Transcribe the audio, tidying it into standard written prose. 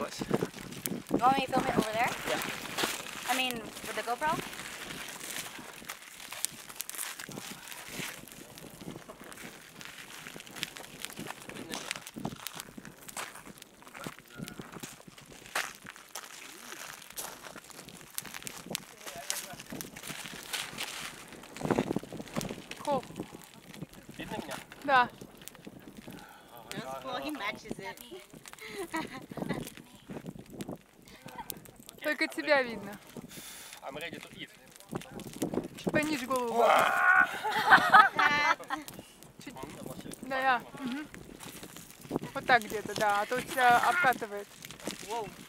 us. You want me to film it over there? Yeah. I mean, with the GoPro? Cool. Видно меня? Да. Well, he matches it. Только тебя видно. I'm ready to eat. Чуть пониже голову. Чуть. Да, я. Угу. Вот так где-то, да. А то тебя обкатывает. Whoa.